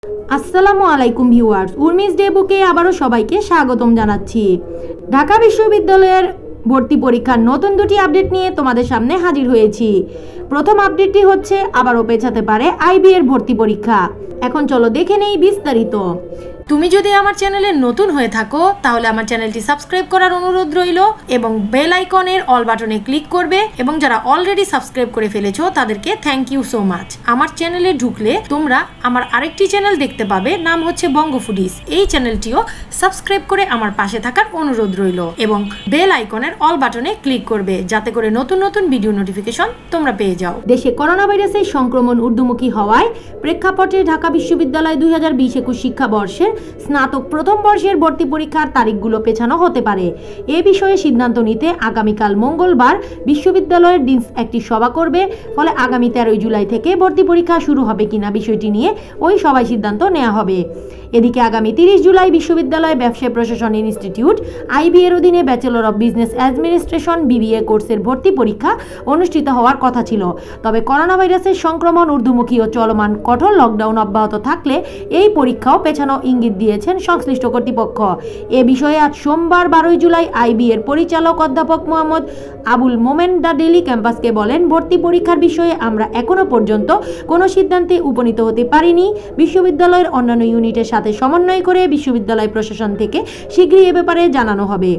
আসসালামু আলাইকুম viewers, Urmi's day বুকে আবারও সবাইকে স্বাগতম জানাচ্ছি। ঢাকা বিশ্ববিদ্যালয়ের ভর্তি পরীক্ষার নতুন দুটি আপডেট নিয়ে তোমাদের সামনে হাজির হয়েছি। প্রথম আপডেটটি হচ্ছে আবারও পেছাতে পারে IBA এর ভর্তি পরীক্ষা। এখন চলো দেখে নেই বিস্তারিত। তুমি যদি আমার চ্যানেলে নতুন হয়ে থাকো তাহলে আমার চ্যানেলটি সাবস্ক্রাইব করার অনুরোধ রইল এবং বেল আইকনের অল বাটনে ক্লিক করবে, এবং যারা অলরেডি সাবস্ক্রাইব করে ফেলেছো তাদেরকে থ্যাংক ইউ সো মাচ। আমার চ্যানেলে ঢুকলে তোমরা আমার আরেকটি চ্যানেল দেখতে পাবে, নাম হচ্ছে বঙ্গো ফুডিস। এই চ্যানেলটিও সাবস্ক্রাইব করে আমার পাশে থাকার অনুরোধ রইল এবং বেল আইকনের অল বাটনে ক্লিক করবে, যাতে করে নতুন নতুন ভিডিও নোটিফিকেশন তোমরা পেয়ে যাও। দেশে করোনা ভাইরাসের সংক্রমণ ঊর্ধ্বমুখী হওয়ায় প্রেক্ষাপটে ঢাকা বিশ্ববিদ্যালয় 2020-21 শিক্ষাবর্ষের স্নাতক প্রথম বর্ষের ভর্তি পরীক্ষার তারিখগুলো পেছানো হতে পারে। এ বিষয়ে সিদ্ধান্ত নিতে আগামীকাল মঙ্গলবার বিশ্ববিদ্যালয়ের ডিনস একটি সভা করবে। ফলে আগামী 13 জুলাই থেকে ভর্তি পরীক্ষা শুরু হবে কিনা বিষয়টি নিয়ে ওই সভায় সিদ্ধান্ত নেওয়া হবে। এদিকে আগামী 30 জুলাই বিশ্ববিদ্যালয় ব্যবসায় প্রশাসন ইনস্টিটিউট IBA এর অধীনে bachelor of business administration BBA কোর্সের ভর্তি পরীক্ষা অনুষ্ঠিত হওয়ার কথা ছিল। তবে করোনা ভাইরাসের সংক্রমণ ঊর্ধ্বমুখী ও চলমান কঠোর লকডাউন অব্যাহত থাকলে এই পরীক্ষাও পেছানো ইঙ্গিত দিয়েছেন সংশ্লিষ্ট কর্তৃপক্ষ। এ বিষয়ে আজ সোমবার 12 জুলাই IBA এর পরিচালক অধ্যাপক মোহাম্মদ আবুল মোমেন দ্য ডেইলি ক্যাম্পাসকে বলেন, ভর্তি পরীক্ষার বিষয়ে আমরা এখনো পর্যন্ত কোনো সিদ্ধান্তে উপনীত হতে পারিনি। বিশ্ববিদ্যালয়ের অন্যান্য ইউনিটের সাথে সমন্বয় করে বিশ্ববিদ্যালয় প্রশাসন থেকে শীঘ্রই এ ব্যাপারে জানানো হবে।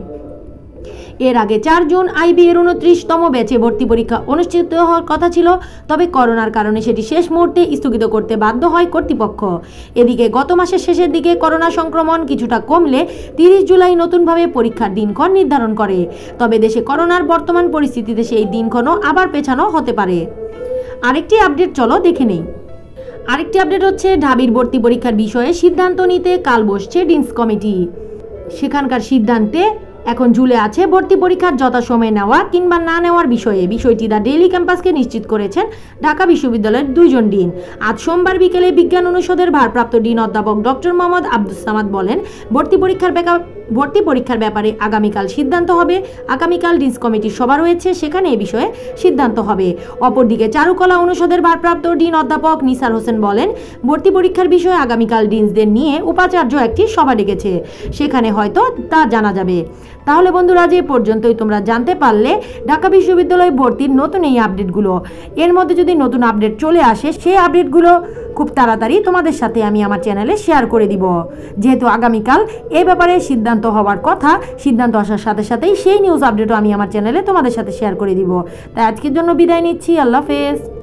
এর আগে 4 জুন IBA এর 29তম ব্যাচে ভর্তি পরীক্ষা অনুষ্ঠিত হওয়ার কথা ছিল, তবে করোনার কারণে সেটি শেষ মুহূর্তে স্থগিত করতে বাধ্য হয় কর্তৃপক্ষ। এদিকে গত মাসের শেষের দিকে করোনা সংক্রমণ কিছুটা কমলে 30 জুলাই নতুনভাবে পরীক্ষার দিনক্ষণ নির্ধারণ করে। তবে দেশে করোনার বর্তমান পরিস্থিতিতে সেই দিনক্ষণও আবার পেছানো হতে পারে। আরেকটি আপডেট চলো দেখে নেই। আরেকটি আপডেট হচ্ছে ঢাবির ভর্তি পরীক্ষার বিষয়ে সিদ্ধান্ত নিতে কাল বসছে ডিনস কমিটি। সেখানকার সিদ্ধান্তে এখন ঝুলে আছে ভর্তি পরীক্ষার যথাসময়ে নেওয়া কিংবা না নেওয়ার বিষয়টি দ্য ডেইলি ক্যাম্পাসকে নিশ্চিত করেছেন ঢাকা বিশ্ববিদ্যালয়ের 2 জন ডিন। আজ সোমবার বিকেলে বিজ্ঞান অনুষদের ভারপ্রাপ্ত ডিন অধ্যাপক ডক্টর মোহাম্মদ আব্দুস সামাদ বলেন, ভর্তি পরীক্ষার ব্যাপারে আগামীকাল সিদ্ধান্ত হবে। আগামীকাল ডিনস কমিটির সভা রয়েছে, সেখানে এ বিষয়ে সিদ্ধান্ত হবে। অপরদিকে চারুকলা অনুষদের ভারপ্রাপ্ত ডিন অধ্যাপক নিসার হোসেন বলেন, ভর্তি পরীক্ষার বিষয়ে আগামীকাল ডিনসদের নিয়ে উপাচার্য একটি সভা ডেকেছে, সেখানে হয়তো তা জানা যাবে। তাহলে বন্ধুরা, যে পর্যন্তই তোমরা জানতে পারলে ঢাকা বিশ্ববিদ্যালয় ভর্তির নতুন এই আপডেটগুলো। এর মধ্যে যদি নতুন আপডেট চলে আসে, সেই আপডেটগুলো খুব তাড়াতাড়ি তোমাদের সাথে আমি আমার চ্যানেলে শেয়ার করে দিব। যেহেতু আগামীকাল এই ব্যাপারে সিদ্ধান্ত হওয়ার কথা, সিদ্ধান্ত আসার সাথে সাথেই সেই নিউজ আপডেটও আমি আমার চ্যানেলে তোমাদের সাথে শেয়ার করে দিব। তাই আজকের জন্য বিদায় নিচ্ছি। আল্লাহ হাফেজ।